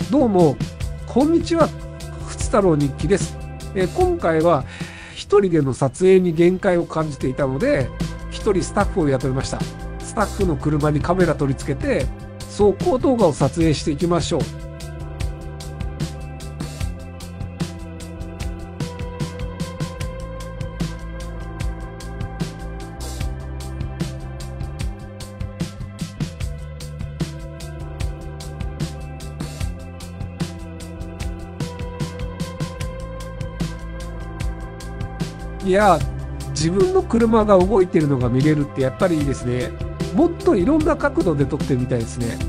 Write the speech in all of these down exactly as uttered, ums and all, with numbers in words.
どうも、こんにちは。ふつ太郎日記です。えー今回は、一人での撮影に限界を感じていたので、一人スタッフを雇いました。スタッフの車にカメラ取り付けて、走行動画を撮影していきましょう。いや、自分の車が動いてるのが見れるってやっぱりいいですね。もっといろんな角度で撮ってみたいですね。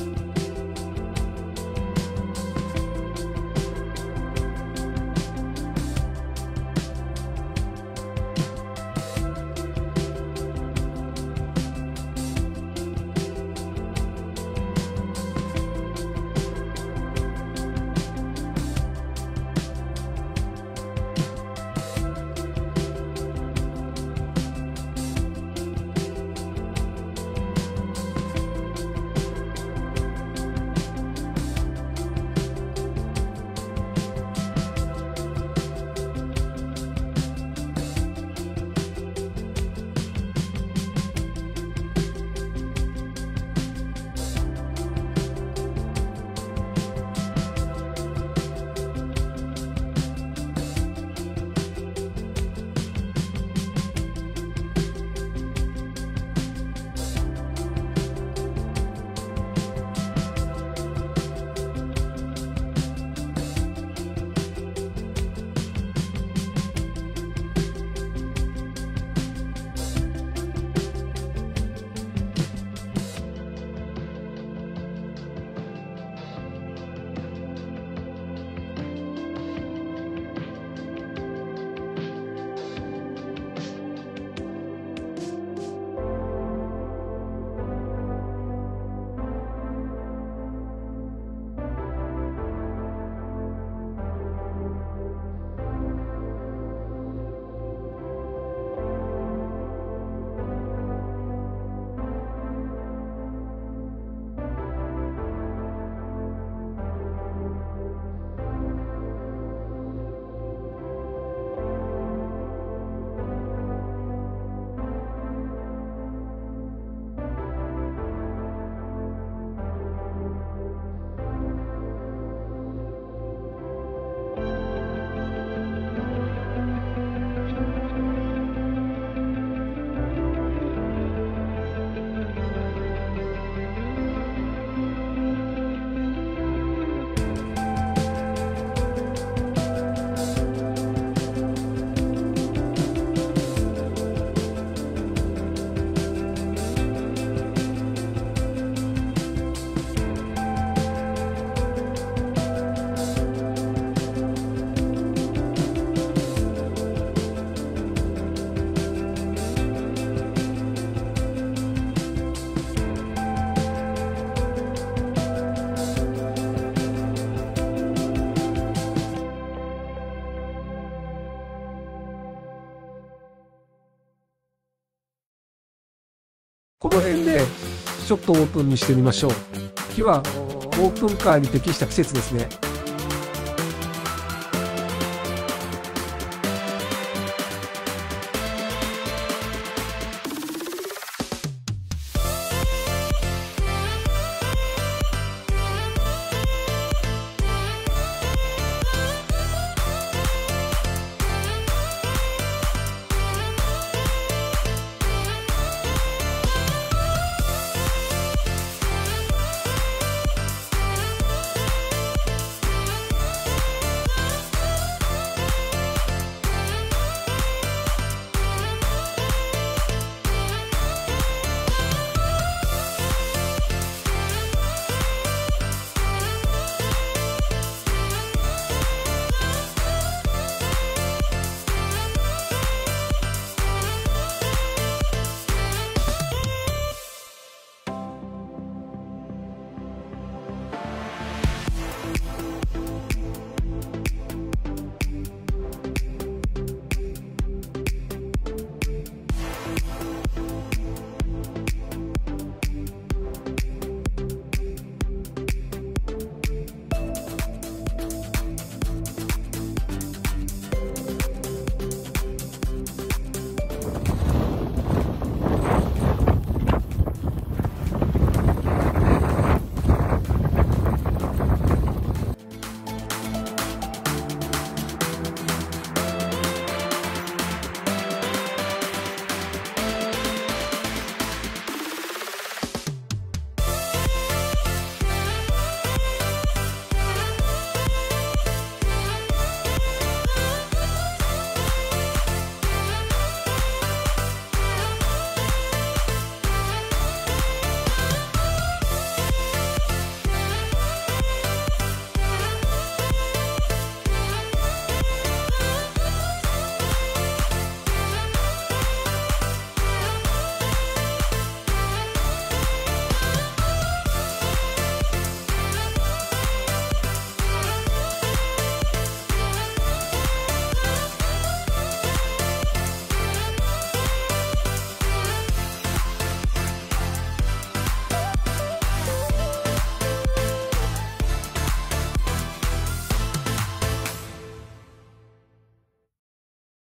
この辺でちょっとオープンにしてみましょう。秋はオープンカーに適した季節ですね。